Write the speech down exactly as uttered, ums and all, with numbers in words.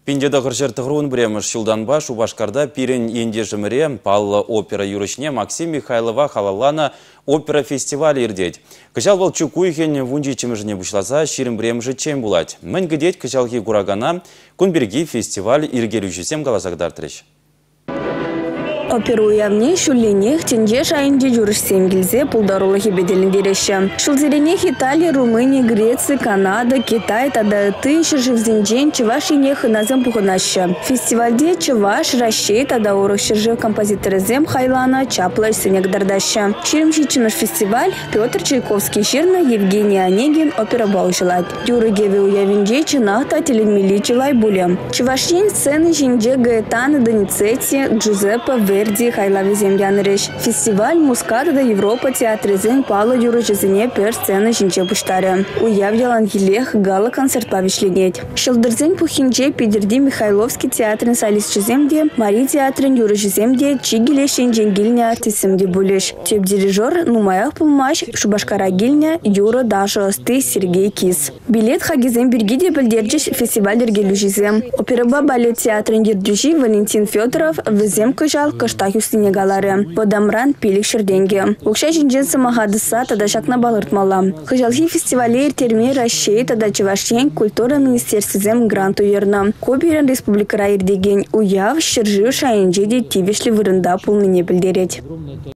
Пиндеда ғыржыр тұғырын біреміш шылданба Шубашкарда пирен ендежіміре Палла опера юрышне Максим Михайлова халалана опера фестиваль ердет. Кыжал бол чукуйхен вунжи чымыжне бұшласа ширим біремжі чем булать. Мін гідет кыжалги гурагана күнберги фестиваль иргелюжесем галасагдар треш. Опера уявне шулленех тенже шайынде жүрішсем келзе пулдарулығы беделін дереші. Шылзеренех Италия, Румыния, Греция, Канада, Китай, тада ты шыржывзенжен чывашинех назым пухынашы. Фестивальде чываш, Рашей, тада орық шыржыв композиторызем хайлана чаплай сынек дардашы. Ширимшичимыш фестиваль Петр Чайковский ширна Евгений Онегин опера баушылат. Юрыгеве уявенже чынахта теленмели чылай булем. Чывашин сцены жинже Гаэтана Доницетти, Джузеппе Верди хайлави землянырыш. Фестиваль Мускатада Европа театрызен Пала юрыжызыне пер сцены жинче буштары. Уяв ялангилех гала концерт павишленет. Шылдырзен пухинче Пидерди Михайловский театрын солистчыземде, Мари театрын юрыжыземде, Чигилешен женгильне артисымде булеш. Теп дирижер Нумаях пулмаш Шубашкара гильня Юра Дашосты Сергей Кис. Билет хагизем биргиде білдерджиш фестиваль дергелюжизем. Операба балет театрын ердюжи Валентин Федоров візем кыжал кыштах үстіне галары. Бодамран пилік шырденге. Укша жинжен самахадыса тада шакна балыртмала. Кыжалхи фестивалер терме Рашей тада Чувашен культура министерствізем грант уерна. Копирен республикара ердеген уяв шыржы шайынжеде тивешли вырында пулныне білдерет.